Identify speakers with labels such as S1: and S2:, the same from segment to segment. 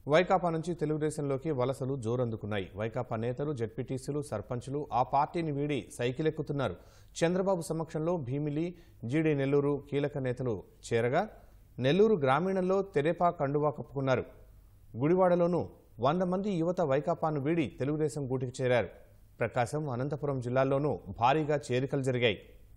S1: వైకాపా నుంచి తెలుగుదేశంలోకి వలసలు జోరందుకున్నాయి. వైకాపా నేతలు, జెడ్పీటీసీలు, సర్పంచులు ఆ పార్టీని వీడి సైకిల్ ఎక్కుతున్నారు. చంద్రబాబు సమక్షంలో భీమిలి, జీడీ నెల్లూరు కీలక నేతలు చేరగా నెల్లూరు గ్రామీణంలో తెదేపా కండువా కప్పుకున్నారు. గుడివాడలోనూ 100 మంది యువత వైకాపాను వీడి తెలుగుదేశం గూటికి చేరారు. ప్రకాశం, అనంతపురం జిల్లాల్లోనూ భారీగా చేరికలు జరిగాయి.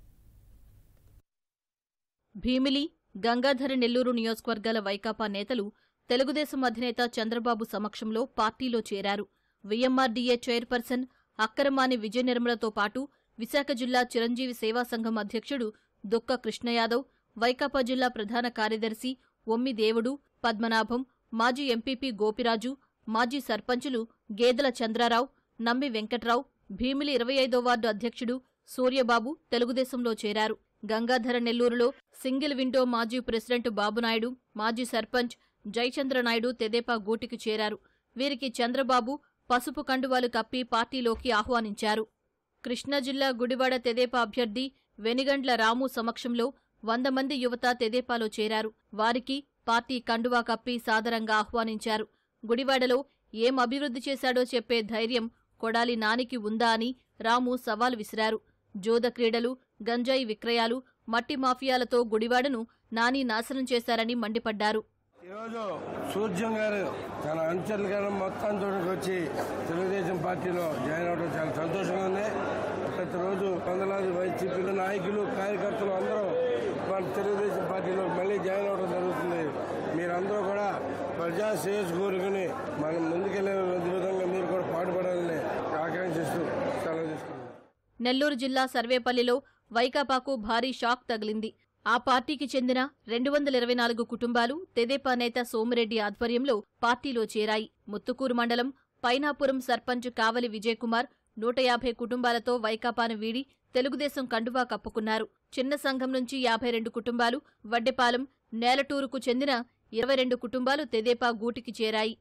S2: భీమిలి, గంగాధర నెల్లూరు నియోజకవర్గాల వైకాపా నేతలు తెలుగుదేశం అధినేత చంద్రబాబు సమక్షంలో పార్టీలో చేరారు. వీఎంఆర్డీఏ చైర్పర్సన్ అక్కరమాని విజయ నిర్మలతో పాటు విశాఖ జిల్లా చిరంజీవి సేవా సంఘం అధ్యక్షుడు దుక్క కృష్ణయాదవ్, వైకాపా జిల్లా ప్రధాన కార్యదర్శి ఒమ్మి దేవుడు, పద్మనాభం, మాజీ ఎంపీపీ గోపిరాజు, మాజీ సర్పంచులు గేదెల చంద్రారావు, నమ్మి వెంకట్రావు, భీమిలి 25వ వార్డు అధ్యక్షుడు సూర్యబాబు తెలుగుదేశంలో చేరారు. గంగాధర నెల్లూరులో సింగిల్ విండో మాజీ ప్రెసిడెంట్ బాబునాయుడు, మాజీ సర్పంచ్ జయచంద్రనాయుడు తెదేపా గూటికి చేరారు. వీరికి చంద్రబాబు పసుపు కండువాలు కప్పి పార్టీలోకి ఆహ్వానించారు. కృష్ణా జిల్లా గుడివాడ తెదేపా అభ్యర్థి వెనిగండ్ల రాము సమక్షంలో 100 మంది యువత తెదేపాలో చేరారు. వారికి పార్టీ కండువా కప్పి సాదరంగా ఆహ్వానించారు. గుడివాడలో ఏం అభివృద్ధి చేశాడో చెప్పే ధైర్యం కొడాలి నానికి ఉందా అని రాము సవాల్ విసిరారు. జోద క్రీడలు, గంజాయి విక్రయాలు, మట్టి మాఫియాలతో గుడివాడను నాని నాశనం చేశారని మండిపడ్డారు.
S3: ఈరోజు సూర్యం గారు తన అంచెలు మొత్తానికి వచ్చి తెలుగుదేశం పార్టీలో జాయిన్ అవడం చాలా సంతోషంగా ఉంది. ప్రతిరోజు వందలాది వైసీపీ నాయకులు, కార్యకర్తలు అందరూ మన తెలుగుదేశం పార్టీలో మళ్ళీ జాయిన్ అవడం జరుగుతుంది. మీరందరూ కూడా ప్రజా శ్రేయస్సు కోరుకుని మనం ముందుకెళ్లే విధంగా మీరు కూడా పాటుపడాలని ఆకాంక్షిస్తూ సెలవు తీసుకున్నాం.
S2: నెల్లూరు జిల్లా సర్వేపల్లిలో వైకాపాకు భారీ షాక్ తగిలింది. ఆ పార్టీకి చెందిన 224 కుటుంబాలు తెదేపా నేత సోమిరెడ్డి ఆధ్వర్యంలో పార్టీలో చేరాయి. ముత్తుకూరు మండలం పైనాపురం సర్పంచ్ కావలి విజయకుమార్ 150 కుటుంబాలతో వైకాపాను వీడి తెలుగుదేశం కండువా కప్పుకున్నారు. చిన్న సంఘం నుంచి 52 కుటుంబాలు, వడ్డెపాలెం, నేలటూరుకు చెందిన 22 కుటుంబాలు తెదేపా గూటికి చేరాయి.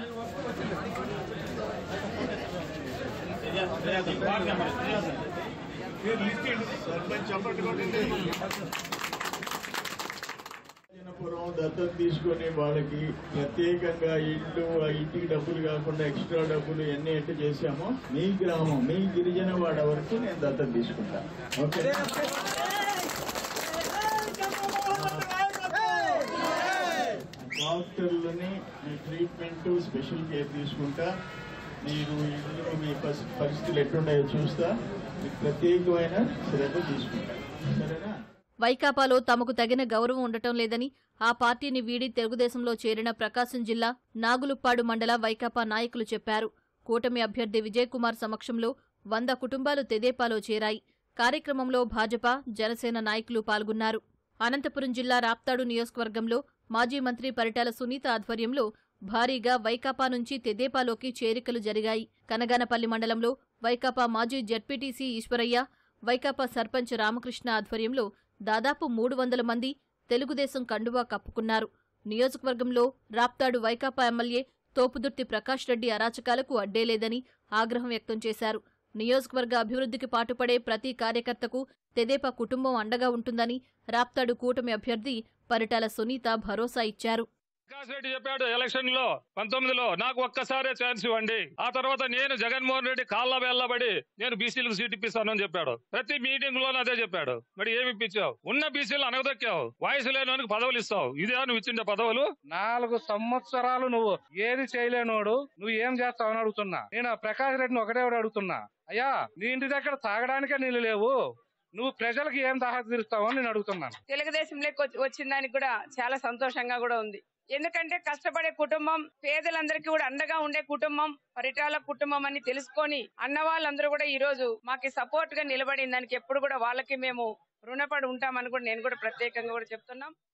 S4: దత్తత తీసుకుని వాళ్ళకి ప్రత్యేకంగా ఇల్లు, ఆ ఇంటికి డబ్బులు కాకుండా ఎక్స్ట్రా డబ్బులు ఎన్ని ఎట్టు చేశామో మీ గ్రామం, మీ గిరిజన వాడ వరకు నేను దత్తత తీసుకుంటాను. ఓకే, డాక్టర్లని మీ ట్రీట్మెంట్ స్పెషల్ కేర్ తీసుకుంటా. మీరు ఇంట్లో మీ పరిస్థితులు ఎట్లున్నాయో చూస్తా. మీకు ప్రత్యేకమైన శ్రద్ధ తీసుకుంటా. సరేనా?
S2: వైకాపాలో తమకు తగిన గౌరవం ఉండటం లేదని ఆ పార్టీని వీడి తెలుగుదేశంలో చేరిన ప్రకాశం జిల్లా నాగులుప్పాడు మండల వైకాపా నాయకులు చెప్పారు. కూటమి అభ్యర్థి విజయకుమార్ సమక్షంలో 100 కుటుంబాలు తెదేపాలో చేరాయి. కార్యక్రమంలో భాజపా, జనసేన నాయకులు పాల్గొన్నారు. అనంతపురం జిల్లా రాప్తాడు నియోజకవర్గంలో మాజీ మంత్రి పరిటాల సునీత ఆధ్వర్యంలో భారీగా వైకాపా నుంచి తెదేపాలోకి చేరికలు జరిగాయి. కనగానపల్లి మండలంలో వైకాపా మాజీ జెడ్పీటీసీ ఈశ్వరయ్య, వైకాపా సర్పంచ్ రామకృష్ణ ఆధ్వర్యంలో దాదాపు 300 మంది తెలుగుదేశం కండువా కప్పుకున్నారు. నియోజకవర్గంలో రాప్తాడు వైకాపా ఎమ్మెల్యే తోపుదుర్తి ప్రకాష్ రెడ్డి అరాచకాలకు అడ్డేలేదని ఆగ్రహం వ్యక్తం చేశారు. నియోజకవర్గ అభివృద్ధికి పాటుపడే ప్రతి కార్యకర్తకు తెదేపా కుటుంబం అండగా ఉంటుందని రాప్తాడు కూటమి అభ్యర్థి పరిటాల సునీత భరోసా ఇచ్చారు.
S5: ప్రకాష్ రెడ్డి చెప్పాడు ఎలక్షన్ లో 19లో నాకు ఒక్కసారే ఛాన్స్ ఇవ్వండి, ఆ తర్వాత నేను జగన్మోహన్ రెడ్డి కాళ్ళ వెళ్ళబడి నేను బీసీలకు సీట్ ఇప్పిస్తానని చెప్పాడు. ప్రతి మీటింగ్ లోనూ అదే చెప్పాడు. మరి ఏమి ఇప్పించావు? ఉన్న బీసీలు అనగదొక్కావు. వయసు లేని పదవులు ఇస్తావు. ఇదే నువ్వు ఇచ్చిండే పదవులు?
S6: 4 సంవత్సరాలు నువ్వు ఏది చేయలేనోడు నువ్వు ఏం చేస్తావు అని అడుగుతున్నా. నేను ప్రకాష్ రెడ్డిని ఒకటే అడుగుతున్నా, అయ్యా నీ ఇంటి దగ్గర తాగడానికే నీళ్ళు లేవు, నువ్వు ప్రజలకు ఏం దాహ తీరుస్తావు అని నేను అడుగుతున్నాను.
S7: తెలుగుదేశంలోకి వచ్చిన దానికి కూడా చాలా సంతోషంగా కూడా ఉంది. ఎందుకంటే కష్టపడే కుటుంబం, పేదలందరికీ కూడా అండగా ఉండే కుటుంబం పరిటాల కుటుంబం అని తెలుసుకొని అన్న వాళ్ళందరూ కూడా ఈ రోజు మాకు సపోర్ట్ గా నిలబడిన దానికి ఎప్పుడు కూడా వాళ్ళకి మేము రుణపడి ఉంటామని కూడా నేను కూడా ప్రత్యేకంగా కూడా చెప్తున్నాం.